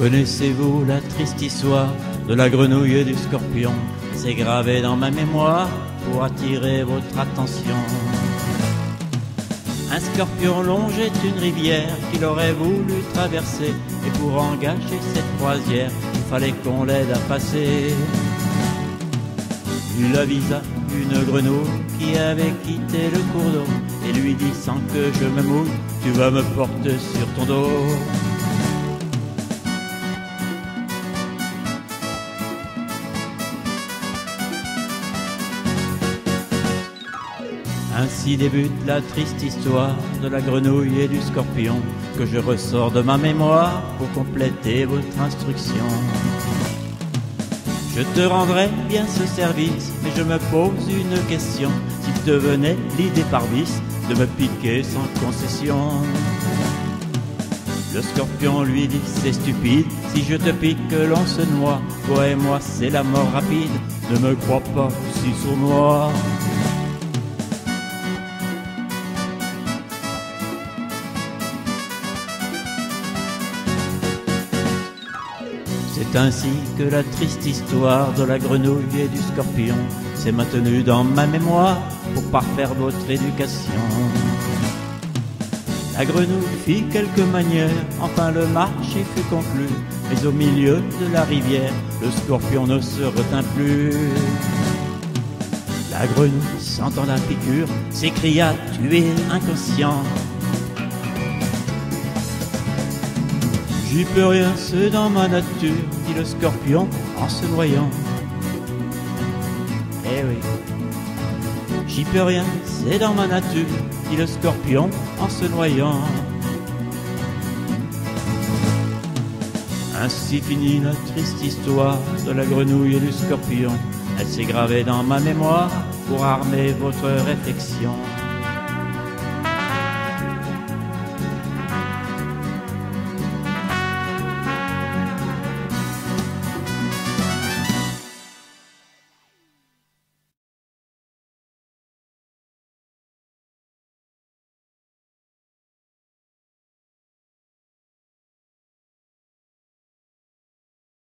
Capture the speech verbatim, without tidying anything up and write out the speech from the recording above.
Connaissez-vous la triste histoire de la grenouille et du scorpion? C'est gravé dans ma mémoire pour attirer votre attention. Un scorpion longeait une rivière qu'il aurait voulu traverser, et pour engager cette croisière, il fallait qu'on l'aide à passer. Il avisa une grenouille qui avait quitté le cours d'eau et lui dit sans que je me mouille: tu vas me porter sur ton dos. Ainsi débute la triste histoire de la grenouille et du scorpion, que je ressors de ma mémoire pour compléter votre instruction. Je te rendrai bien ce service, mais je me pose une question: s'il te venait l'idée par vice de me piquer sans concession. Le scorpion lui dit: c'est stupide, si je te pique l'on se noie. Toi et moi c'est la mort rapide, ne me crois pas si sournois. C'est ainsi que la triste histoire de la grenouille et du scorpion s'est maintenue dans ma mémoire pour parfaire votre éducation. La grenouille fit quelques manières, enfin le marché fut conclu, mais au milieu de la rivière, le scorpion ne se retint plus. La grenouille, sentant la piqûre, s'écria: tu es inconscient. J'y peux rien, c'est dans ma nature, dit le scorpion en se noyant. Eh oui, j'y peux rien, c'est dans ma nature, dit le scorpion en se noyant. Ainsi finit la triste histoire de la grenouille et du scorpion. Elle s'est gravée dans ma mémoire pour armer votre réflexion.